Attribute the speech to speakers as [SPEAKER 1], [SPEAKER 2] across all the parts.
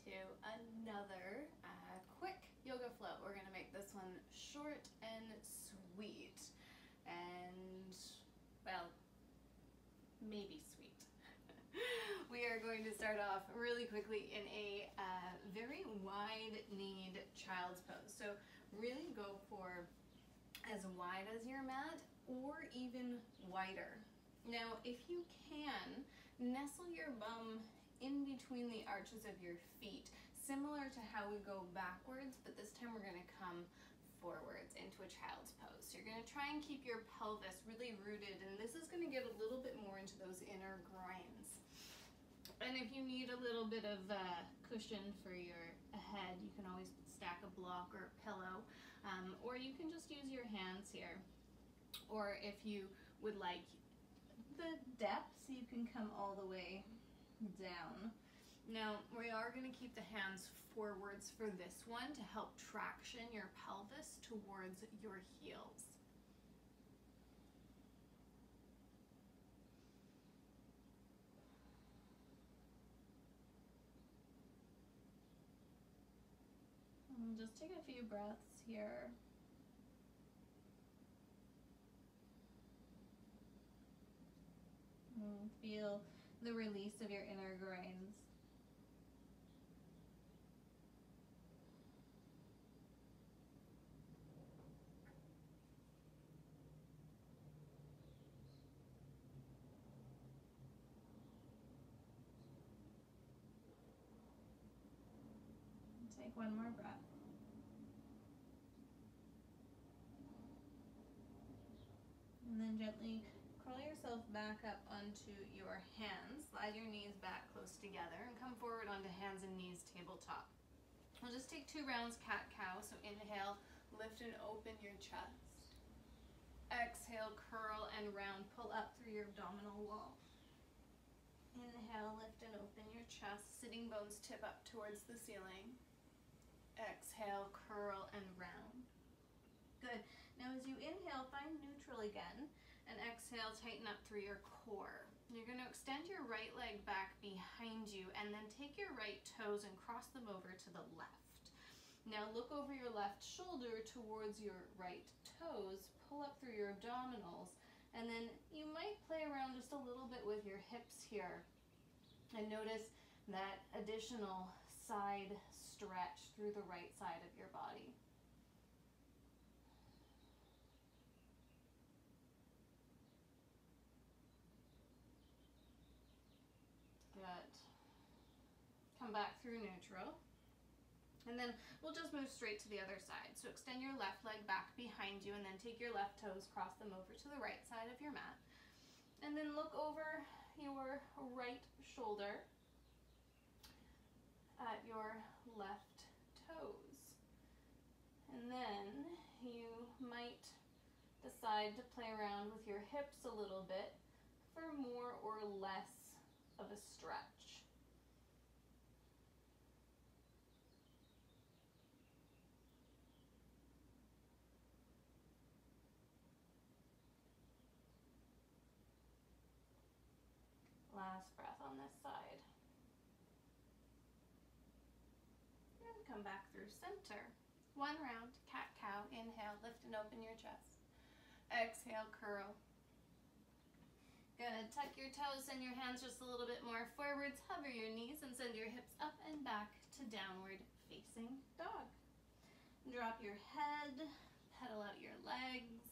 [SPEAKER 1] into another quick yoga flow. We're gonna make this one short and sweet, and well, maybe sweet. We are going to start off really quickly in a very wide-kneed child's pose. So really go for as wide as your mat or even wider. Now, if you can, nestle your bum in between the arches of your feet, similar to how we go backwards, but this time we're going to come forwards into a child's pose. So you're going to try and keep your pelvis really rooted, and this is going to get a little bit more into those inner groins. And if you need a little bit of cushion for your head, you can always stack a block or a pillow, or you can just use your hands here. Or if you would like the depth, you can come all the way down. Now, we are going to keep the hands forwards for this one to help traction your pelvis towards your heels. And just take a few breaths here. And feel the release of your inner groins. Take one more breath. And then gently curl yourself back up onto your hands. Slide your knees back close together and come forward onto hands and knees, tabletop. We'll just take 2 rounds cat-cow. So inhale, lift and open your chest. Exhale, curl and round, pull up through your abdominal wall. Inhale, lift and open your chest. Sitting bones tip up towards the ceiling. Exhale, curl and round. Good. Now as you inhale, find neutral again, and exhale, tighten up through your core. You're going to extend your right leg back behind you, and then take your right toes and cross them over to the left. Now look over your left shoulder towards your right toes, pull up through your abdominals, and then you might play around just a little bit with your hips here, and notice that additional side stretch through the right side of your body. Good. Come back through neutral. And then we'll just move straight to the other side. So extend your left leg back behind you, and then take your left toes, cross them over to the right side of your mat. And then look over your right shoulder at your left toes. And then you might decide to play around with your hips a little bit for more or less of a stretch. Last breath on this side. And come back through center. 1 round, cat-cow. Inhale, lift and open your chest. Exhale, curl. Good. Tuck your toes, send your hands just a little bit more forwards. Hover your knees and send your hips up and back to downward facing dog. Drop your head, pedal out your legs.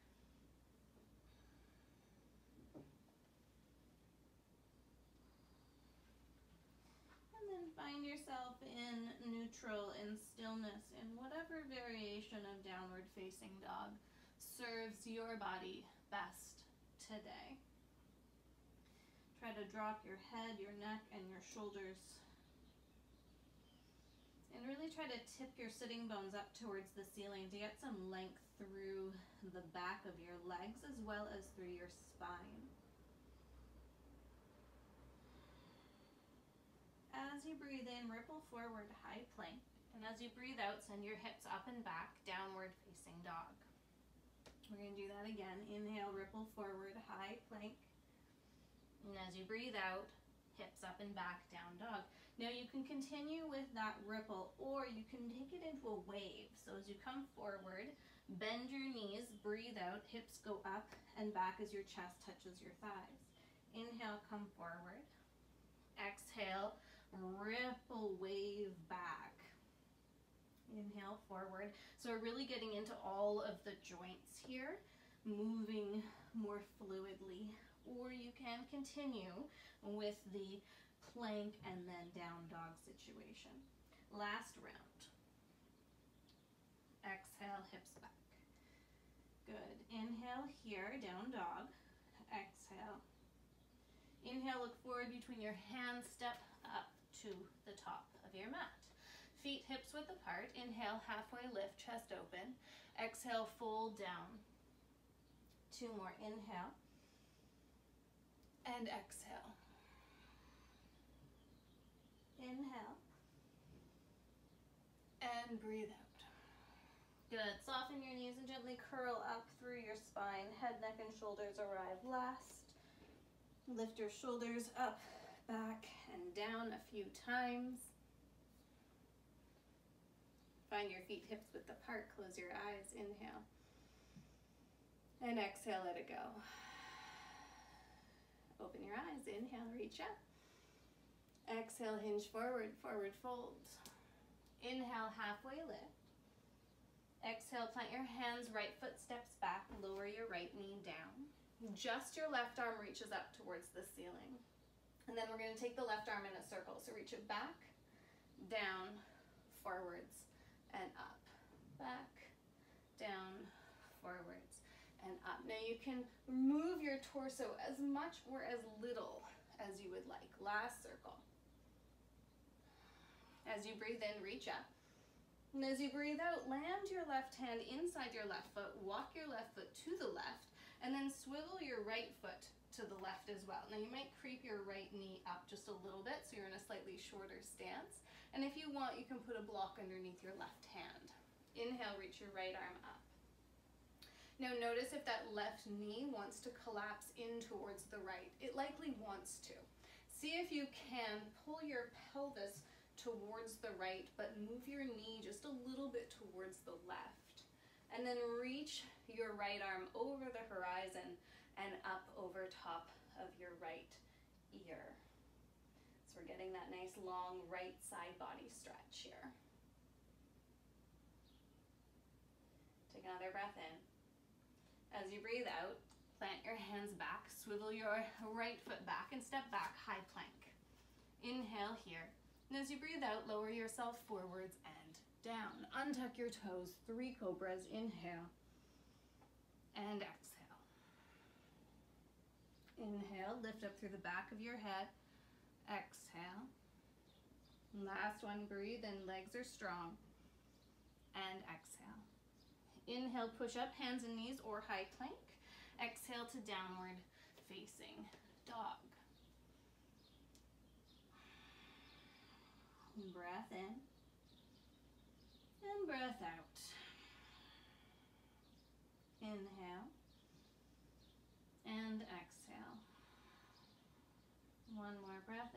[SPEAKER 1] And then find yourself in neutral, in stillness, in whatever variation of downward facing dog serves your body best today. Try to drop your head, your neck, and your shoulders. And really try to tip your sitting bones up towards the ceiling to get some length through the back of your legs as well as through your spine. As you breathe in, ripple forward, high plank. And as you breathe out, send your hips up and back, downward facing dog. We're going to do that again. Inhale, ripple forward, high plank. And as you breathe out, hips up and back, down dog.
[SPEAKER 2] Now you can continue with that ripple, or you can take it into a wave. So as you come forward, bend your knees, breathe out, hips go up and back as your chest touches your thighs. Inhale, come forward. Exhale, ripple, wave back. Inhale, forward. So we're really getting into all of the joints here, moving more fluidly. Or you can continue with the plank and then down dog situation. Last round. Exhale, hips back. Good. Inhale here, down dog. Exhale. Inhale, look forward between your hands, step up to the top of your mat. Feet hips width apart. Inhale, halfway lift, chest open. Exhale, fold down. 2 more. Inhale. And exhale. Inhale.
[SPEAKER 1] And breathe out.
[SPEAKER 2] Good. Soften your knees and gently curl up through your spine. Head, neck, and shoulders arrive last. Lift your shoulders up, back, and down a few times. Find your feet hips width apart. Close your eyes. Inhale. And exhale, let it go. Open your eyes. Inhale, reach up. Exhale, hinge forward, forward fold. Inhale, halfway lift. Exhale, plant your hands, right foot steps back, lower your right knee down. Just your left arm reaches up towards the ceiling. And then we're going to take the left arm in a circle. So reach it back, down, forwards, and up. Back, down, forwards, and up. Now you can move your torso as much or as little as you would like. Last circle. As you breathe in, reach up. And as you breathe out, land your left hand inside your left foot, walk your left foot to the left, and then swivel your right foot to the left as well. Now you might creep your right knee up just a little bit so you're in a slightly shorter stance. And if you want, you can put a block underneath your left hand. Inhale, reach your right arm up. Now notice if that left knee wants to collapse in towards the right. It likely wants to. See if you can pull your pelvis towards the right, but move your knee just a little bit towards the left. And then reach your right arm over the horizon and up over top of your right ear. So we're getting that nice long right side body stretch here. Take another breath in. As you breathe out, plant your hands back, swivel your right foot back and step back, high plank. Inhale here. And as you breathe out, lower yourself forwards and down. Untuck your toes, 3 cobras. Inhale and exhale. Inhale, lift up through the back of your head. Exhale. Last one, breathe in, legs are strong. And exhale. Inhale, push up, hands and knees or high plank. Exhale to downward facing dog. Breath in and breath out. Inhale and exhale. One more breath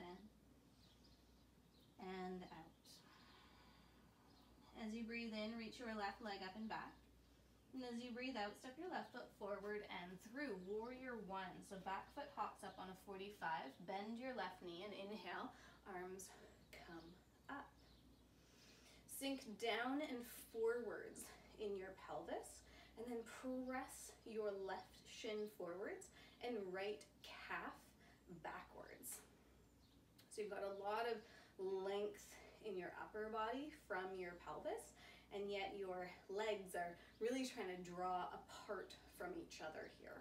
[SPEAKER 2] in and out. As you breathe in, reach your left leg up and back. And as you breathe out, step your left foot forward and through. Warrior 1. So back foot hops up on a 45. Bend your left knee and inhale. Arms come up. Sink down and forwards in your pelvis, and then press your left shin forwards and right calf backwards. So you've got a lot of length in your upper body from your pelvis, and yet your legs are really trying to draw apart from each other here.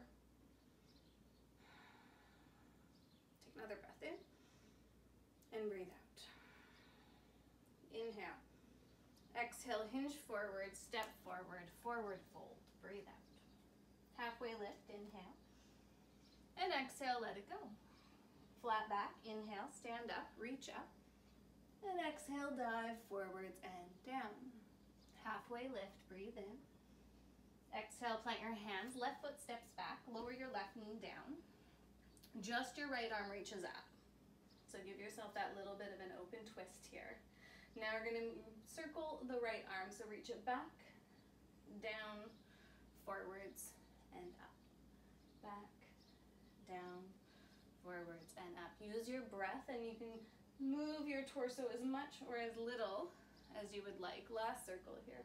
[SPEAKER 2] Take another breath in and breathe out. Inhale. Exhale, hinge forward, step forward, forward fold. Breathe out. Halfway lift, inhale. And exhale, let it go. Flat back, inhale, stand up, reach up. And exhale, dive forwards and down. Halfway lift, breathe in. Exhale, plant your hands, left foot steps back, lower your left knee down. Just your right arm reaches up. So give yourself yourself that little bit of an open twist here. Now we're going to circle the right arm, so reach it back, down, forwards, and up. Back, down, forwards, and up. Use your breath, and you can move your torso as much or as little as you would like. Last circle here.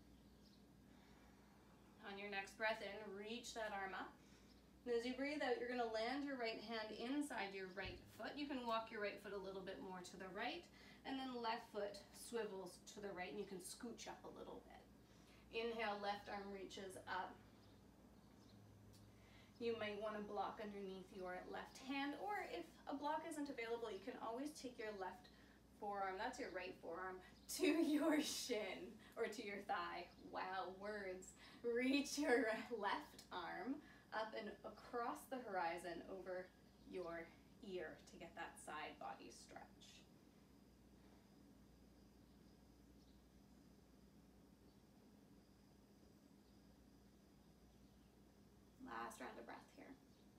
[SPEAKER 2] On your next breath in, reach that arm up. And as you breathe out, you're going to land your right hand inside your right foot. You can walk your right foot a little bit more to the right, and then left foot swivels to the right, and you can scooch up a little bit. Inhale, left arm reaches up. You might want to block underneath your left hand, or if a block isn't available, you can always take your left forearm, that's your right forearm, to your shin or to your thigh. Wow, words. Reach your left arm up and across the horizon over your ear to get that side body stretch. Last round of breath here.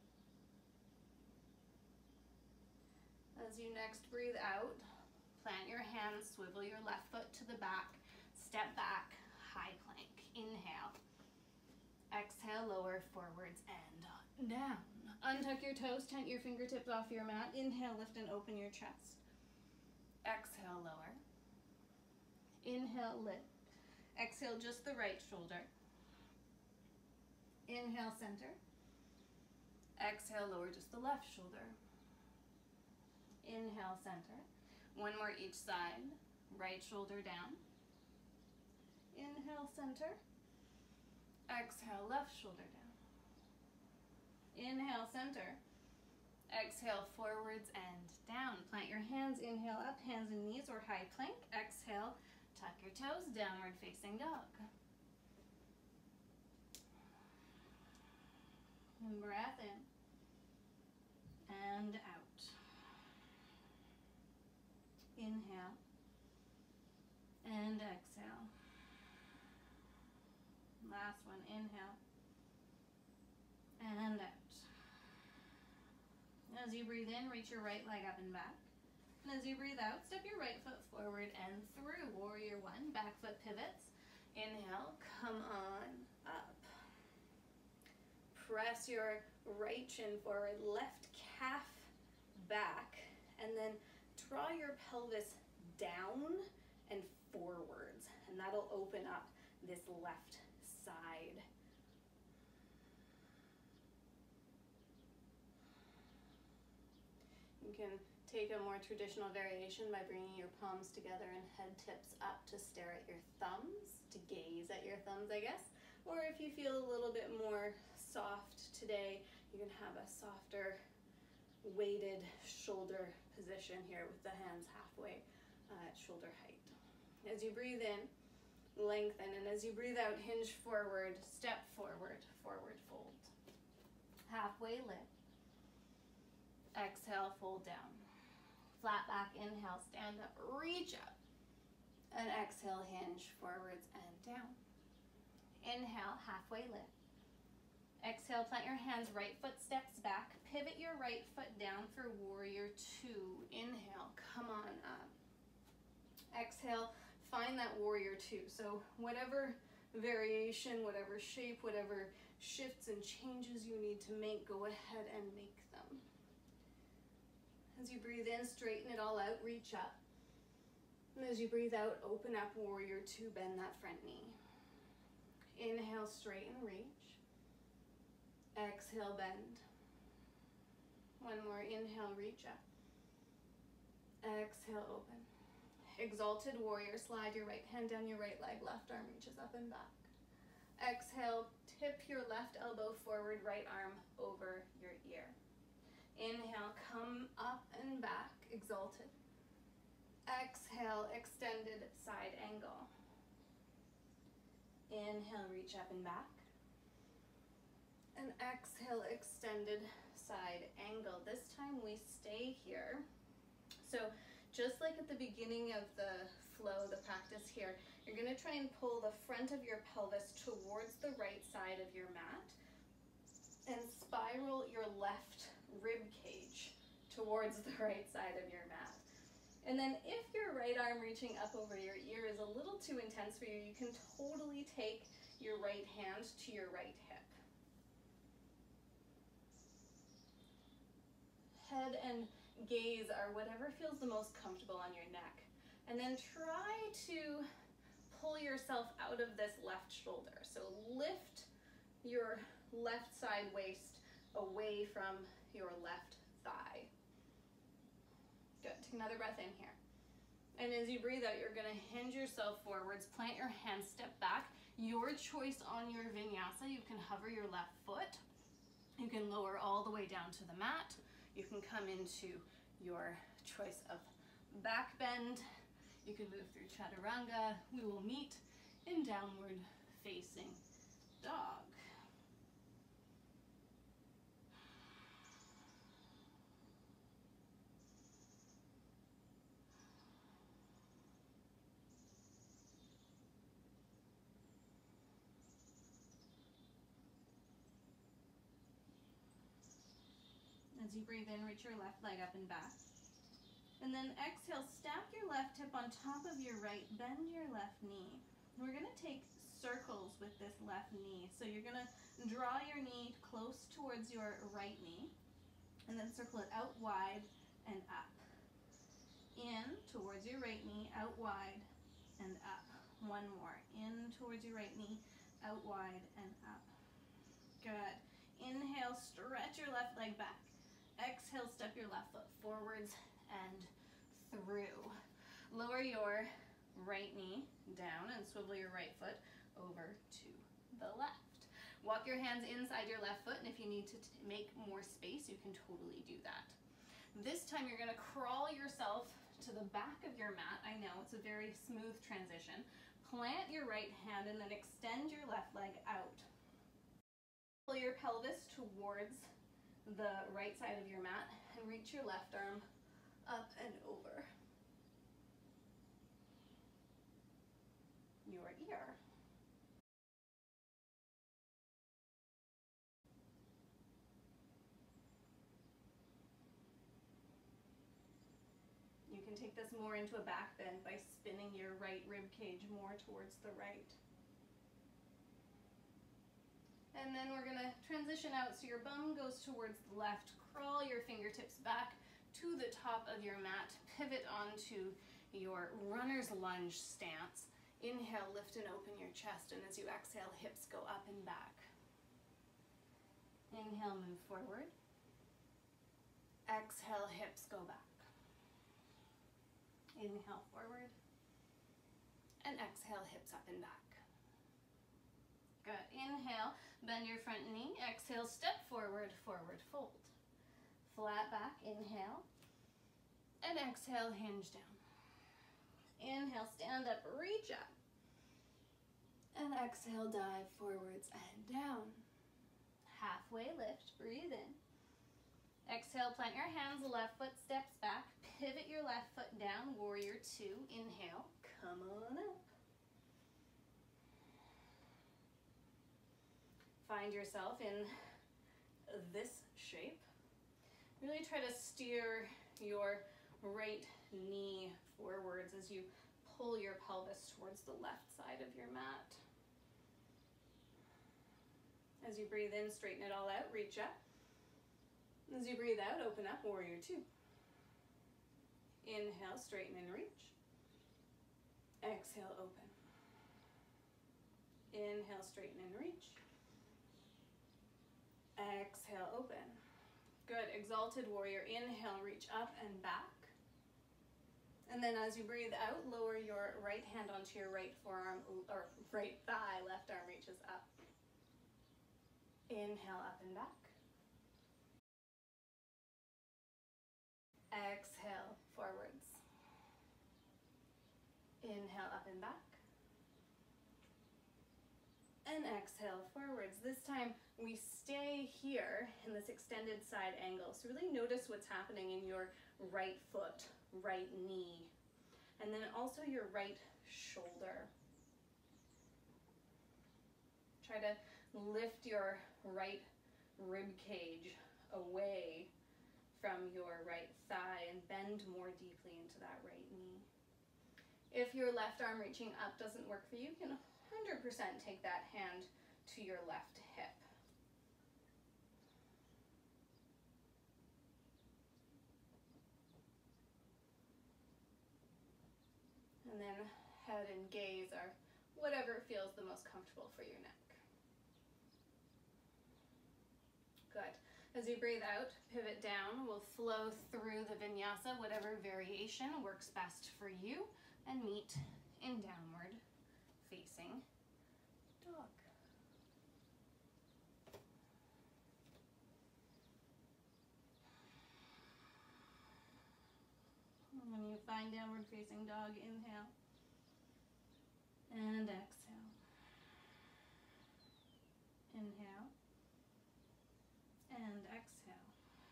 [SPEAKER 2] As you next breathe out, plant your hands, swivel your left foot to the back, step back, high plank. Inhale. Exhale, lower, forwards, and down. Untuck your toes, tent your fingertips off your mat. Inhale, lift and open your chest. Exhale, lower. Inhale, lift. Exhale, just the right shoulder. Inhale, center. Exhale, lower just the left shoulder. Inhale, center. One more each side. Right shoulder down. Inhale, center. Exhale, left shoulder down. Inhale, center. Exhale, forwards and down. Plant your hands, inhale up, hands and knees or high plank. Exhale, tuck your toes, downward facing dog. And breath in and out. Inhale and exhale. Last one, inhale and out. As you breathe in, reach your right leg up and back. And as you breathe out, step your right foot forward and through. Warrior one, back foot pivots. Inhale, come on up. Press your right shin forward, left calf back, and then draw your pelvis down and forwards, and that'll open up this left side. You can take a more traditional variation by bringing your palms together and head tips up to stare at your thumbs, to gaze at your thumbs, I guess. Or if you feel a little bit more soft today, you can have a softer weighted shoulder position here with the hands halfway at shoulder height. As you breathe in, lengthen, and as you breathe out, hinge forward, step forward, forward fold. Halfway lift. Exhale, fold down. Flat back, inhale, stand up, reach up. And exhale, hinge forwards and down. Inhale, halfway lift. Exhale, plant your hands, right foot steps back. Pivot your right foot down for warrior two. Inhale, come on up. Exhale, find that warrior two. So whatever variation, whatever shape, whatever shifts and changes you need to make, go ahead and make them. As you breathe in, straighten it all out, reach up. And as you breathe out, open up warrior two, bend that front knee. Inhale, straighten, reach. Exhale, bend. One more, inhale, reach up. Exhale, open. Exalted warrior, slide your right hand down your right leg, left arm reaches up and back. Exhale, tip your left elbow forward, right arm over your ear. Inhale, come up and back, exalted. Exhale, extended side angle. Inhale, reach up and back. And exhale, extended side angle. This time we stay here. So just like at the beginning of the flow, the practice here, you're going to try and pull the front of your pelvis towards the right side of your mat and spiral your left rib cage towards the right side of your mat. And then if your right arm reaching up over your ear is a little too intense for you, you can totally take your right hand to your right hip. Head and gaze are whatever feels the most comfortable on your neck. And then try to pull yourself out of this left shoulder. So lift your left side waist away from your left thigh. Good, take another breath in here. And as you breathe out, you're gonna hinge yourself forwards, plant your hands, step back. Your choice on your vinyasa, you can hover your left foot. You can lower all the way down to the mat. You can come into your choice of back bend. You can move through chaturanga. We will meet in downward facing dog. As you breathe in, reach your left leg up and back. And then exhale, stack your left hip on top of your right, bend your left knee. We're gonna take circles with this left knee. So you're gonna draw your knee close towards your right knee, and then circle it out wide and up. In towards your right knee, out wide and up. One more, in towards your right knee, out wide and up. Good. Inhale, stretch your left leg back. Exhale, step your left foot forwards and through. Lower your right knee down and swivel your right foot over to the left. Walk your hands inside your left foot, and if you need to make more space, you can totally do that. This time you're gonna crawl yourself to the back of your mat. I know, it's a very smooth transition. Plant your right hand and then extend your left leg out. Pull your pelvis towards the right side of your mat and reach your left arm up and over your ear. You can take this more into a back bend by spinning your right rib cage more towards the right. And then we're gonna transition out so your bum goes towards the left. Crawl your fingertips back to the top of your mat. Pivot onto your runner's lunge stance. Inhale, lift and open your chest, and as you exhale, hips go up and back. Inhale, move forward. Exhale, hips go back. Inhale, forward. And exhale, hips up and back. Good. Inhale, bend your front knee. Exhale, step forward, forward fold. Flat back, inhale. And exhale, hinge down. Inhale, stand up, reach up. And exhale, dive forwards and down. Halfway lift, breathe in. Exhale, plant your hands, left foot steps back. Pivot your left foot down, warrior two. Inhale, come on up. Find yourself in this shape. Really try to steer your right knee forwards as you pull your pelvis towards the left side of your mat. As you breathe in, straighten it all out, reach up. As you breathe out, open up, warrior two. Inhale, straighten and reach. Exhale, open. Inhale, straighten and reach. Exhale, open. Good, exalted warrior. Inhale, reach up and back. And then as you breathe out, lower your right hand onto your right forearm, or right thigh, left arm reaches up. Inhale, up and back. Exhale, forwards. Inhale, up and back. And exhale, forwards. This time we stay here in this extended side angle. So really notice what's happening in your right foot, right knee, and then also your right shoulder. Try to lift your right rib cage away from your right thigh and bend more deeply into that right knee. If your left arm reaching up doesn't work for you, you can 100% take that hand to your left hip. And then head and gaze are whatever feels the most comfortable for your neck. Good. As you breathe out, pivot down. We'll flow through the vinyasa, whatever variation works best for you, and meet in downward facing dog. And when you find downward facing dog, inhale and exhale. Inhale and exhale.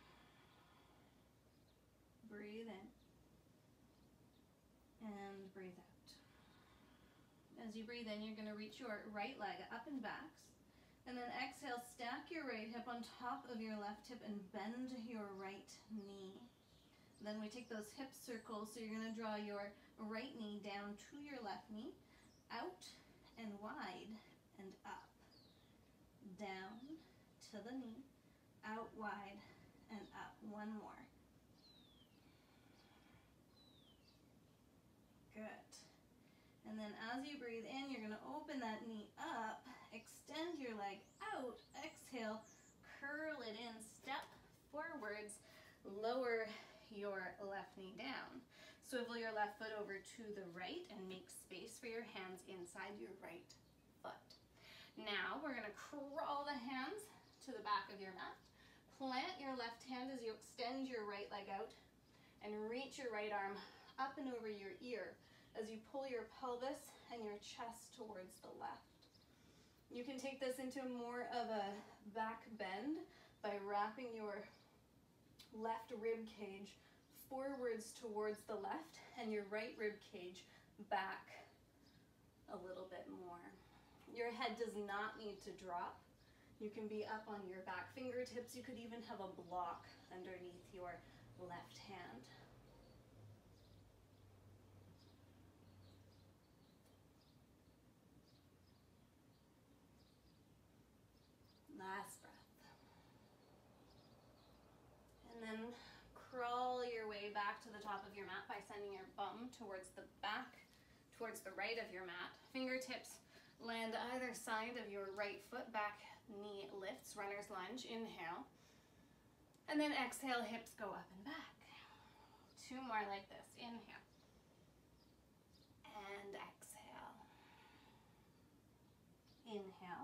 [SPEAKER 2] Breathe in and breathe out. As you breathe in, you're going to reach your right leg up and back. And then exhale, stack your right hip on top of your left hip and bend your right knee. Then we take those hip circles, so you're going to draw your right knee down to your left knee, out and wide and up. Down to the knee, out wide and up. One more. Good. And then as you breathe in, you're going to open that knee up, extend your leg out, exhale, curl it in, step forwards, lower your left knee down. Swivel your left foot over to the right and make space for your hands inside your right foot. Now we're going to crawl the hands to the back of your mat. Plant your left hand as you extend your right leg out and reach your right arm up and over your ear as you pull your pelvis and your chest towards the left. You can take this into more of a back bend by wrapping your left rib cage forwards towards the left and your right rib cage back a little bit more. Your head does not need to drop. You can be up on your back fingertips. You could even have a block underneath your left hand. Last breath. And then crawl your way back to the top of your mat by sending your bum towards the back, towards the right of your mat. Fingertips land either side of your right foot, back knee lifts, runner's lunge, inhale. And then exhale, hips go up and back. Two more like this, inhale. And exhale. Inhale.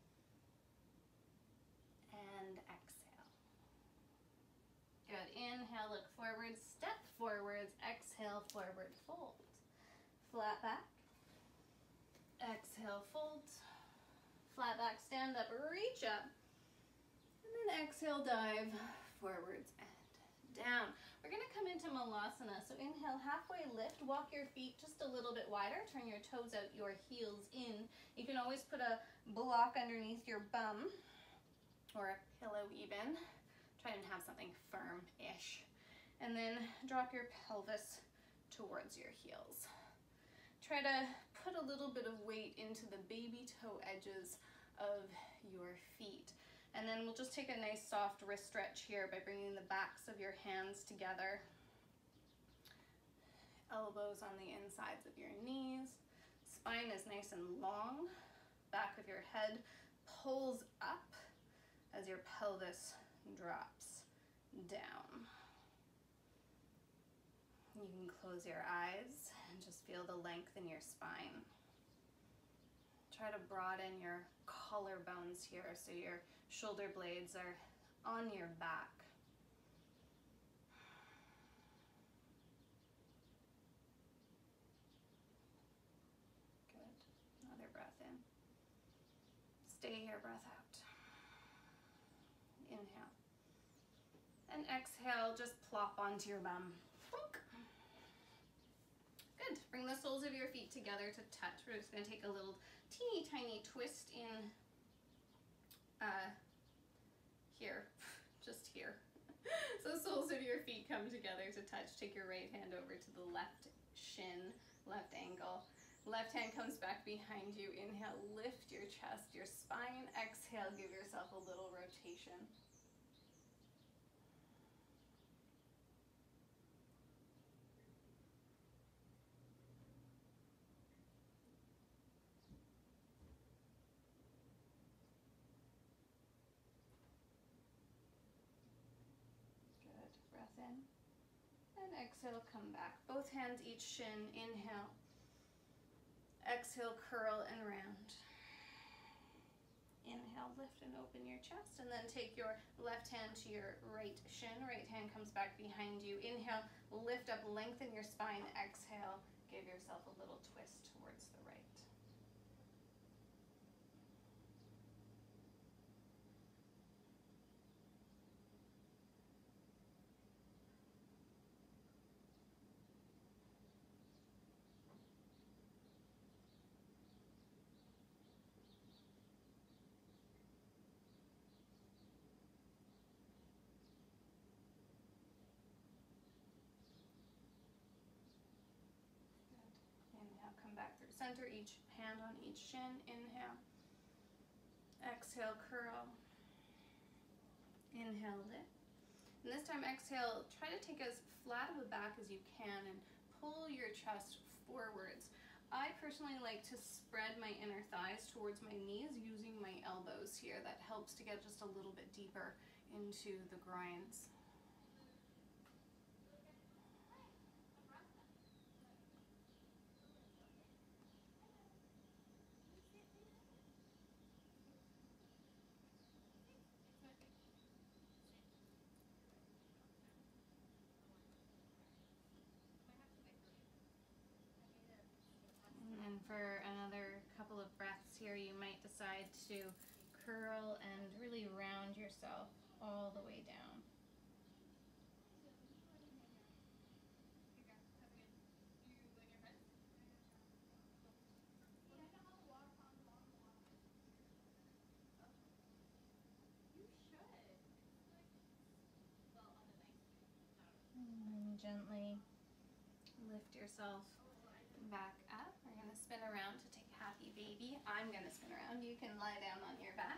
[SPEAKER 2] And exhale. Good. Inhale, look forward, step forwards, exhale, forward, fold. Flat back. Exhale, fold. Flat back, stand up, reach up. And then exhale, dive forwards and down. We're going to come into Malasana. So inhale, halfway lift, walk your feet just a little bit wider, turn your toes out, your heels in. You can always put a block underneath your bum or a pillow even. Try and have something firm-ish. And then drop your pelvis towards your heels. Try to put a little bit of weight into the baby toe edges of your feet. And then we'll just take a nice soft wrist stretch here by bringing the backs of your hands together. Elbows on the insides of your knees. Spine is nice and long. Back of your head pulls up as your pelvis drops down. You can close your eyes and just feel the length in your spine. Try to broaden your collarbones here so your shoulder blades are on your back. Good. Another breath in. Stay here, breath out. Inhale. And exhale, just plop onto your bum. Good. Bring the soles of your feet together to touch. We're just going to take a little teeny tiny twist in here, just here. So soles of your feet come together to touch. Take your right hand over to the left shin, left ankle. Left hand comes back behind you. Inhale, lift your chest, your spine. Exhale, give yourself a little rotation. Good. Breath in. And exhale, come back. Both hands, each shin. Inhale. Exhale, curl and round. Inhale, lift and open your chest, and then take your left hand to your right shin. Right hand comes back behind you. Inhale, lift up, lengthen your spine. Exhale, give yourself a little twist towards the right. Inhale, come back through center, each hand on each shin. Inhale. Exhale, curl. Inhale, lift. And this time, exhale, try to take as flat of a back as you can and pull your chest forwards. I personally like to spread my inner thighs towards my knees using my elbows here. That helps to get just a little bit deeper into the groins. And for another couple of breaths here, you might decide to curl and really round yourself all the way down. And gently lift yourself back up. We're going to spin around to take happy baby. I'm going to spin around. You can lie down on your back.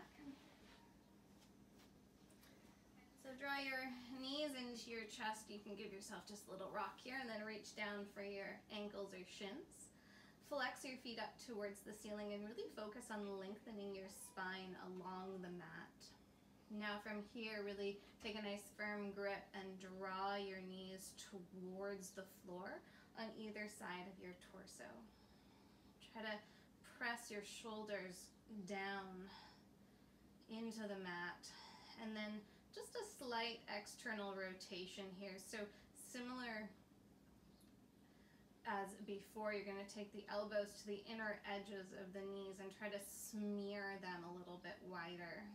[SPEAKER 2] So draw your knees into your chest. You can give yourself just a little rock here and then reach down for your ankles or shins. Flex your feet up towards the ceiling and really focus on lengthening your spine along the mat. Now from here, really take a nice firm grip and draw your knees towards the floor on either side of your torso. Try to press your shoulders down into the mat, and then just a slight external rotation here. So similar as before, you're going to take the elbows to the inner edges of the knees and try to smear them a little bit wider.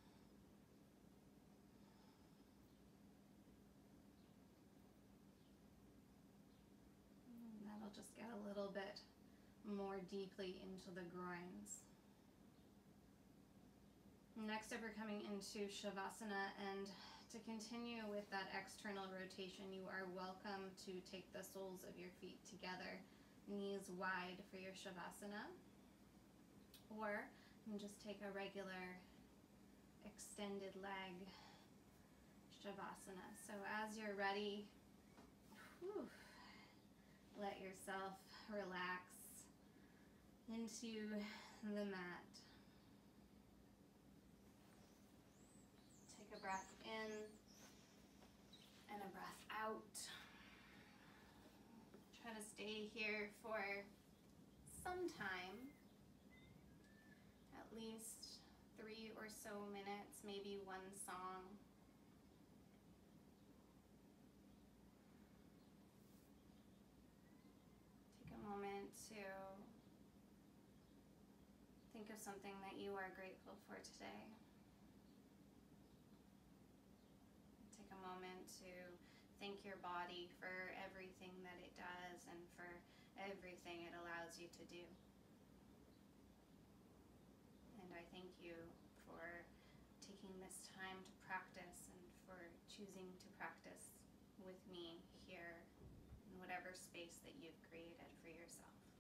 [SPEAKER 2] Just get a little bit more deeply into the groins. Next up, we're coming into Shavasana, and to continue with that external rotation, you are welcome to take the soles of your feet together, knees wide for your Shavasana, or you can just take a regular extended leg Shavasana. So as you're ready, let yourself relax into the mat. Take a breath in and a breath out. Try to stay here for some time, at least 3 or so minutes, maybe one song. Moment to think of something that you are grateful for today. Take a moment to thank your body for everything that it does and for everything it allows you to do. And I thank you for taking this time to practice and for choosing to practice
[SPEAKER 1] with me here in whatever space that you've created for yourself.